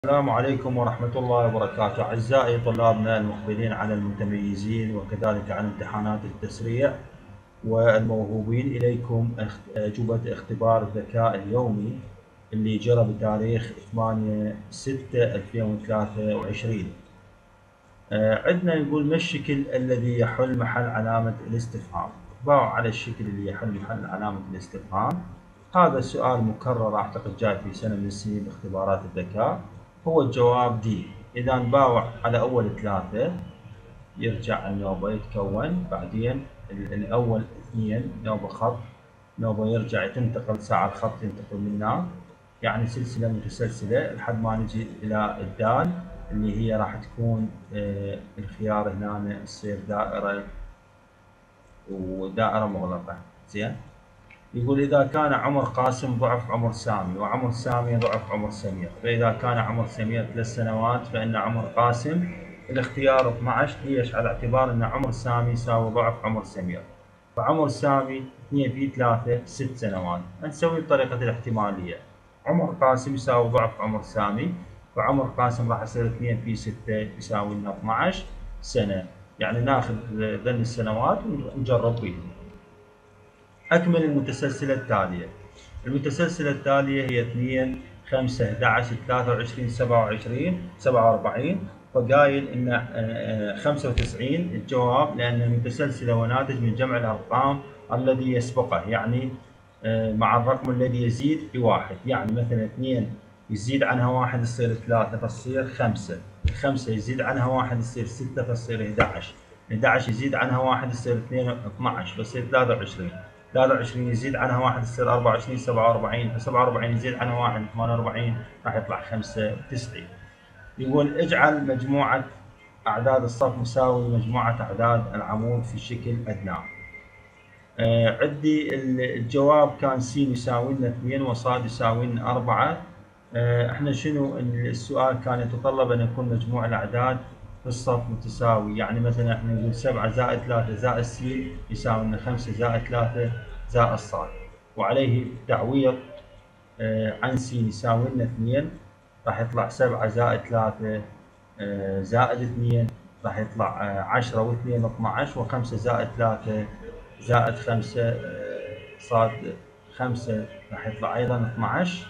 السلام عليكم ورحمة الله وبركاته. أعزائي طلابنا المقبلين على المتميزين وكذلك على امتحانات التسريع والموهوبين، إليكم أجوبة اختبار الذكاء اليومي اللي جرى بتاريخ 8/6/2023. عندنا يقول ما الشكل الذي يحل محل علامة الاستفهام؟ باعوا على الشكل اللي يحل محل علامة الاستفهام. هذا السؤال مكرر أعتقد جاي في سنة من السنين باختبارات الذكاء. هو الجواب دي. إذا نباوع على أول ثلاثة يرجع النوبة يتكون، بعدين الأول اثنين نوبة خط، نوبة يرجع تنتقل ساعة الخط ينتقل منها، يعني سلسلة متسلسلة لحد ما نجي إلى الدال اللي هي راح تكون الخيار هنا يصير دائرة ودائرة مغلقة. زين. يقول إذا كان عمر قاسم ضعف عمر سامي وعمر سامي ضعف عمر سمير، فإذا كان عمر سمير 3 سنوات فإن عمر قاسم الاختيار 12. ليش؟ على اعتبار أن عمر سامي يساوي ضعف عمر سمير، فعمر سامي 2 في 3 6 سنوات. نسوي بطريقة الاحتمالية. عمر قاسم يساوي ضعف عمر سامي، فعمر قاسم راح يصير 2 في 6 يساوي لنا 12 سنة. يعني ناخذ ذن السنوات ونجرب بيهم. أكمل المتسلسلة التالية. المتسلسلة التالية هي 2 5 11 23 27 47. فقايل ان 95 الجواب، لان المتسلسلة هو ناتج من جمع الارقام الذي يسبقه، يعني مع الرقم الذي يزيد بواحد. يعني مثلا 2 يزيد عنها واحد تصير 3 فتصير 5، 5 يزيد عنها واحد تصير 6 فتصير 11، 11 يزيد عنها واحد يصير 2 12 فتصير 23، 23 يزيد عنها واحد يصير 24، 47 47 يزيد عنها واحد 48 راح يطلع 95. يقول اجعل مجموعة أعداد الصف مساوي لمجموعة أعداد العمود في شكل أدناه. عندي الجواب كان س يساوي لنا 2 وصاد يساوي لنا 4. احنا شنو السؤال كان يتطلب ان يكون مجموع الاعداد في الصف متساوي. يعني مثلا احنا نقول 7 زائد 3 زائد س يساوي لنا 5 زائد 3 زائد ص، وعليه التعويض عن س يساوي لنا 2 راح يطلع 7 زائد 3 زائد 2 راح يطلع 10 و2 12، و5 زائد 3 زائد 5 صاد 5 راح يطلع ايضا 12.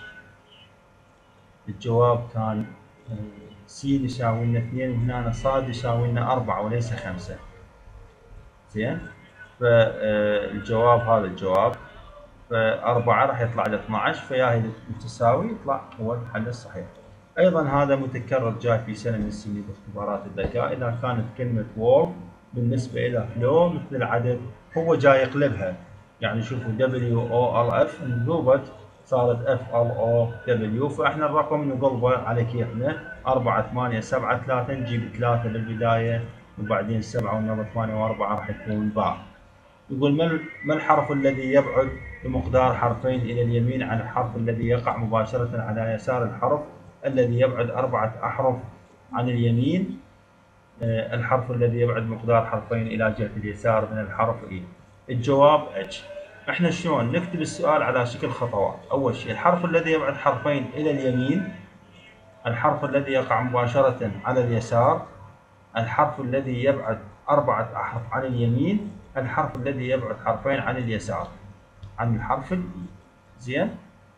الجواب كان س يساوي لنا 2 وهنا صاد يساوي لنا 4 وليس 5. زين. فالجواب هذا الجواب، ف4 راح يطلع ل 12، فياهي متساوي يطلع هو الحل الصحيح. ايضا هذا متكرر جاء في سنه من السنين باختبارات الذكاء. اذا كانت كلمه وولف بالنسبه الى فلو مثل العدد هو جاي يقلبها. يعني شوفوا WOLF انقلبت صارت FLOW، فاحنا الرقم نقلبه على كيفنا. 4 8 7 3 نجيب 3 بالبدايه وبعدين 7 ونضرب 8 و4 راح يكون باء. يقول ما الحرف الذي يبعد بمقدار حرفين إلى اليمين عن الحرف الذي يقع مباشرة على يسار الحرف الذي يبعد 4 أحرف عن اليمين؟ الحرف الذي يبعد مقدار حرفين إلى جهة اليسار من الحرف إي. الجواب اتش. احنا شلون نكتب السؤال على شكل خطوات؟ أول شيء الحرف الذي يبعد حرفين إلى اليمين، الحرف الذي يقع مباشرة على اليسار، الحرف الذي يبعد 4 أحرف عن اليمين، الحرف الذي يبعد حرفين عن اليسار عن الحرف الإي. زين.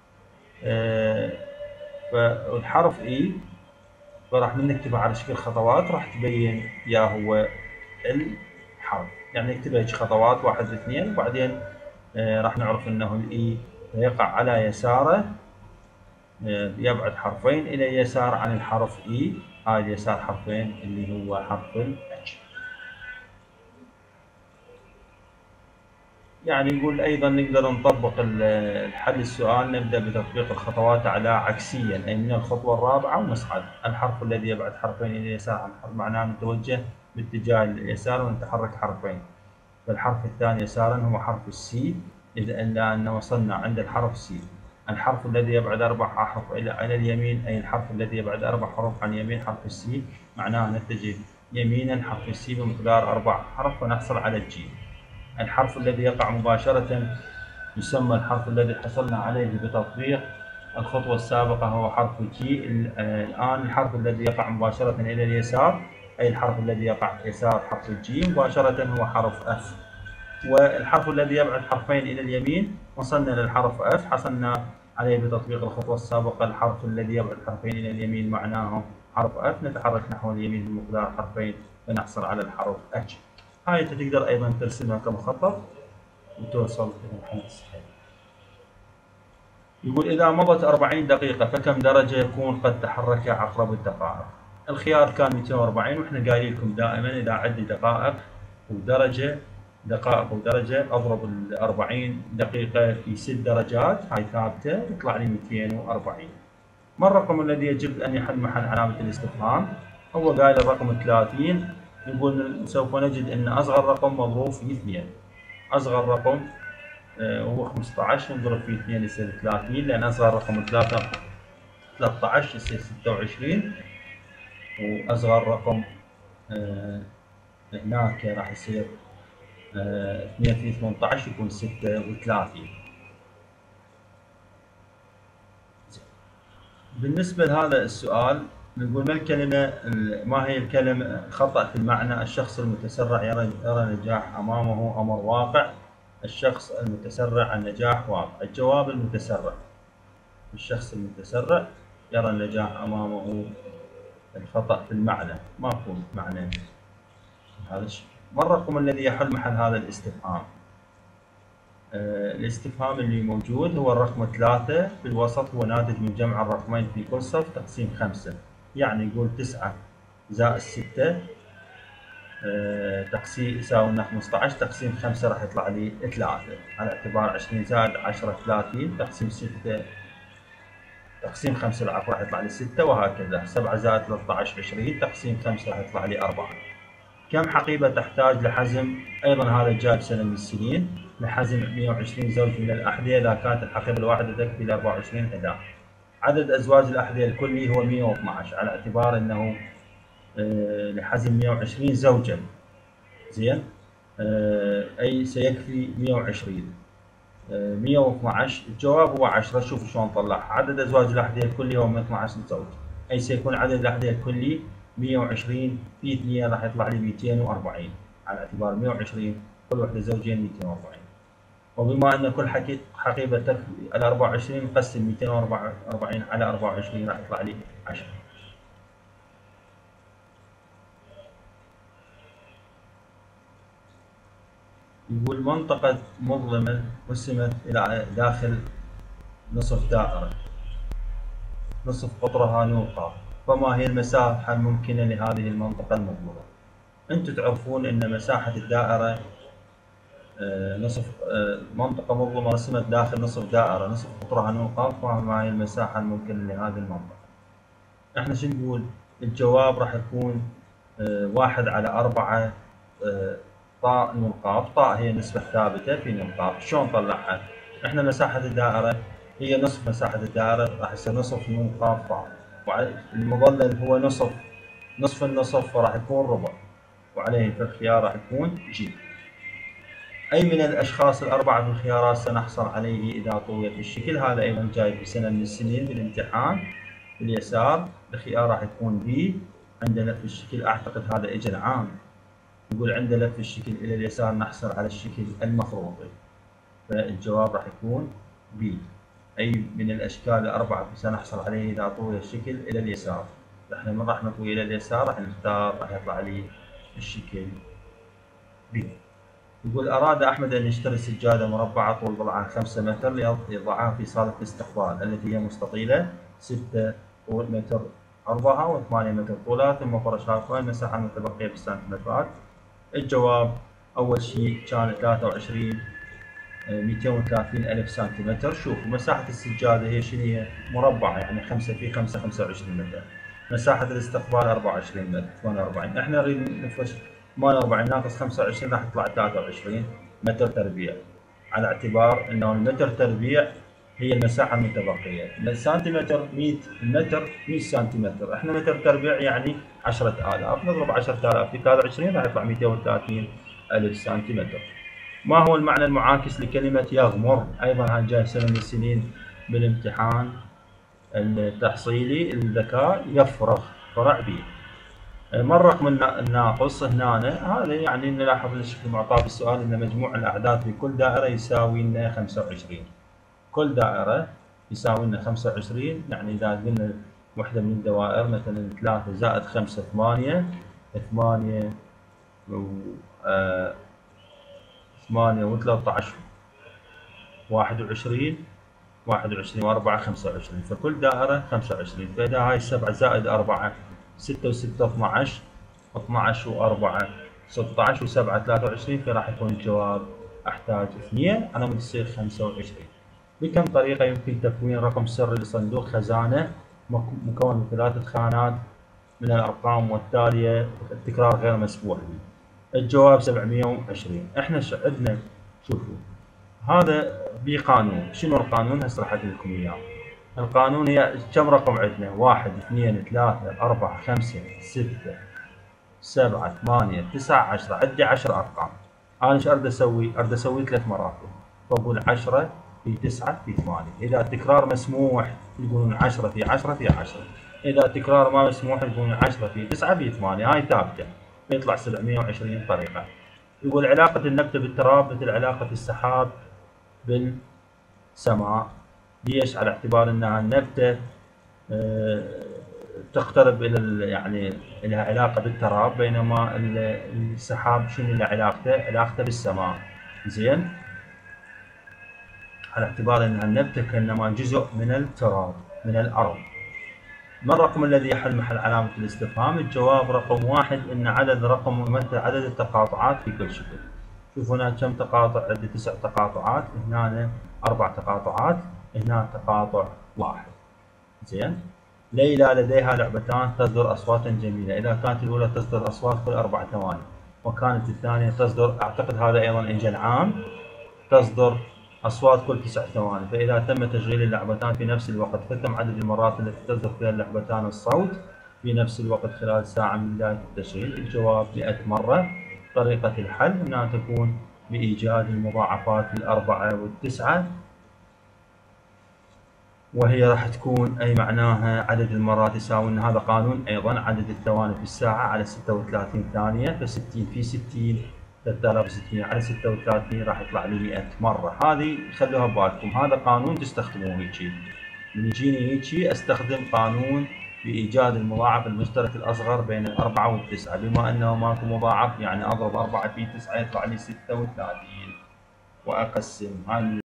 فالحرف إي فراح نكتبه على شكل خطوات راح تبين يا هو الحرف. يعني نكتبها هيك خطوات 1 2 وبعدين راح نعرف انه الإي يقع على يساره، يبعد حرفين الى اليسار عن الحرف إي. هاي اليسار حرفين اللي هو حرف الاتش. يعني نقول أيضا نقدر نطبق الحل السؤال. نبدأ بتطبيق الخطوات على عكسيا، أي من الخطوة الرابعة ونصعد. الحرف الذي يبعد حرفين إلى اليسار عن الحرف معناه نتوجه باتجاه اليسار ونتحرك حرفين. فالحرف الثاني يسارا هو حرف السي، إلا أن وصلنا عند الحرف سي. الحرف الذي يبعد 4 أحرف إلى اليمين، أي الحرف الذي يبعد 4 حروف عن يمين حرف السي، معناه نتجه يمينا حرف السي بمقدار 4 أحرف ونحصل على الجيم. الحرف الذي يقع مباشرة يسمى الحرف الذي حصلنا عليه بتطبيق الخطوة السابقة هو حرف جي. الآن الحرف الذي يقع مباشرة إلى اليسار، أي الحرف الذي يقع يسار حرف الجي مباشرة هو حرف اف. والحرف الذي يبعد حرفين إلى اليمين وصلنا للحرف اف، حصلنا عليه بتطبيق الخطوة السابقة. الحرف الذي يبعد حرفين إلى اليمين معناه حرف اف، نتحرك نحو اليمين بمقدار حرفين فنحصل على الحرف اتش. هاي انت تقدر ايضا ترسمها كمخطط وتوصل الى الحل الصحيح. يقول إذا مضت 40 دقيقة فكم درجة يكون قد تحرك عقرب الدقائق؟ الخيار كان 240، واحنا قايلين لكم دائما إذا عندي دقائق ودرجة، دقائق ودرجة أضرب ال 40 دقيقة في 6 درجات، هاي ثابتة، يطلع لي 240. ما الرقم الذي يجب أن يحل محل علامة الاستفهام؟ هو قايل الرقم 30. يقول سوف نجد أن أصغر رقم مضروب في 2. أصغر رقم هو 15 نضرب في 2 يصير 30، لأن أصغر رقم 13 يصير 26، وأصغر رقم هناك راح يصير 2 في 18 يكون 36. بالنسبة لهذا السؤال نقول ما هي الكلمة خطأ في المعنى؟ الشخص المتسرع يرى نجاح أمامه أمر واقع. الشخص المتسرع النجاح واقع. الجواب المتسرع. الشخص المتسرع يرى النجاح أمامه. الخطأ في المعنى، ماكو معنى هذا الشيء. ما الرقم الذي يحل محل هذا الاستفهام؟ الاستفهام اللي موجود هو الرقم 3 في الوسط، هو ناتج من جمع الرقمين في كل صف تقسيم 5. يعني يقول 9 زائد 6 تقسيم يساوي لنا 15 تقسيم 5 راح يطلع لي 3، على اعتبار 20 زائد 10 30 تقسيم 6 تقسيم 5 العفو راح يطلع لي 6، وهكذا 7 زائد 13 20 تقسيم 5 راح يطلع لي 4. كم حقيبة تحتاج لحزم؟ أيضا هذا جاء بسنة من السنين. لحزم 120 زوج من الأحذية إذا كانت الحقيبة الواحدة تكفي ل 24 حذاء. عدد أزواج الأحذية الكلي هو 112، على اعتبار أنه لحزم 120 زوجا، زين، أي سيكفي 120. 112 الجواب هو 10. شوفوا شلون طلعها. عدد أزواج الأحذية الكلي هو 112 زوج، أي سيكون عدد الأحذية الكلي 120 في 2 راح يطلع لي 240، على اعتبار 120 كل وحدة زوجين 240. وبما أن كل حقيبة تكفي ال 24 نقسم 240 على 24 راح يطلع لي 10. يقول منطقة مظلمة قسمت إلى داخل نصف دائرة، نصف قطرها نقاط، فما هي المساحة الممكنة لهذه المنطقة المظلمة؟ أنتم تعرفون أن مساحة الدائرة نصف منطقة مظلمة رسمت داخل نصف دائرة، نصف قطرها نقاط، فما هي المساحة الممكنة لهذه المنطقة؟ احنا شو نقول؟ الجواب راح يكون 1 على 4 طاء نقاط. طاء هي نسبة ثابتة في نقاط. شلون نطلعها؟ احنا مساحة الدائرة هي نصف مساحة الدائرة، راح يصير نصف نقاط طاء، والمظلل هو نصف النصف، فراح يكون ربع، وعليه فالخيار راح يكون جيم. أي من الأشخاص الأربعة في الخيارات سنحصل عليه إذا طويت الشكل؟ هذا أيضا جاي في سنة من السنين بالامتحان. في اليسار الخيار راح يكون بي. عند لف الشكل أعتقد هذا إجا العام، يقول عند لف الشكل إلى اليسار نحصل على الشكل المفروضي، فالجواب راح يكون بي. أي من الأشكال الأربعة سنحصل عليه إذا طوي الشكل إلى اليسار. احنا من راح نطوي إلى اليسار راح نختار، راح يطلع لي الشكل بي. يقول أراد أحمد أن يشتري سجادة مربعة طول ضلعها 5 متر ليضعها في صالة الاستقبال التي هي مستطيلة 6 متر عرضها و8 متر طولها، ثم فرشها فوق المساحة المتبقية بالسنتيمترات. الجواب أول شيء كان 23 230 ألف سنتيمتر. شوفوا مساحة السجادة هي شنو هي؟ مربعة، يعني 5 في 5 25 متر. مساحة الاستقبال 24 متر 48. احنا نريد نفرش 48 ناقص 25 راح يطلع 23 متر تربيع، على اعتبار انه المتر تربيع هي المساحة المتبقية. السنتيمتر 100 المتر 100 سنتيمتر، احنا متر تربيع يعني 10000، نضرب 10000 في 23 راح يطلع 230 ألف سنتيمتر. ما هو المعنى المعاكس لكلمة يغمر؟ أيضا هاي جاي سنة من السنين بالامتحان. التحصيلي الذكاء يفرغ فرع ب. ما الرقم الناقص هنا؟ هذا يعني نلاحظ الشكل المعطى في السؤال ان مجموع الاعداد لكل دائره يساوي لنا 25. كل دائره يساوي لنا 25، يعني اذا قلنا وحده من الدوائر مثلا 3 زائد 5 8 8 8 و13 21 21 و4 25، فكل دائره 25. فاذا هاي 7 زائد 4 6 و6 12 12 و4 16 و7 23، فراح يكون الجواب احتاج 2 على مود تصير 25. بكم طريقة يمكن تكوين رقم سري لصندوق خزانة مكون من 3 خانات من الأرقام والتالية التكرار غير مسموح به؟ الجواب 720. احنا عندنا شوفوا هذا بقانون. شنو القانون؟ هسه راح اقول لكم اياه. القانون هي كم رقم عندنا؟ 1 2 3 4 5 6 7 8 9 10. عندي 10 ارقام. انا ايش اريد اسوي؟ اريد اسوي 3 مراتب، فاقول 10 في 9 في 8. اذا التكرار مسموح يقولون 10 في 10 في 10. اذا التكرار ما مسموح يقولون 10 في 9 في 8. هاي ثابته، يطلع 720 طريقه. يقول علاقه النبته بالتراب مثل علاقه السحاب بالسماء. ليش؟ على اعتبار انها النبته تقترب الى يعني لها علاقه بالتراب، بينما السحاب شنو له علاقته؟ علاقته بالسماء. زين؟ على اعتبار انها النبته كانما جزء من التراب من الارض. ما الرقم الذي يحل محل علامه الاستفهام؟ الجواب رقم 1 ان عدد رقم يمثل عدد التقاطعات في كل شكل. شوف هنا كم تقاطع؟ عندي 9 تقاطعات، هنا 4 تقاطعات، هنا تقاطع واحد. زين؟ ليلى لديها لعبتان تصدر أصواتا جميلة. إذا كانت الأولى تصدر أصوات كل 4 ثواني وكانت الثانية تصدر، أعتقد هذا أيضا إنجاز عام، تصدر أصوات كل 9 ثواني، فإذا تم تشغيل اللعبتان في نفس الوقت فكم عدد المرات التي تصدر فيها اللعبتان الصوت في نفس الوقت خلال ساعة من بداية التشغيل؟ الجواب 100 مرة. طريقة الحل أنها تكون بإيجاد المضاعفات الأربعة والتسعة، وهي راح تكون أي معناها عدد المرات يساوي لنا، هذا قانون أيضا، عدد الثواني في الساعة على 36 ثانية، ف60 في 60 3600 على 36 راح يطلع لي 100 مرة. هذه خلوها ببالكم، هذا قانون تستخدموه هيجي. من يجيني هيجي استخدم قانون بإيجاد المضاعف المشترك الأصغر بين الأربعة والتسعة، بما أنه ماكو مضاعف يعني أضرب 4 في 9 يطلع لي 36 وأقسم. هاي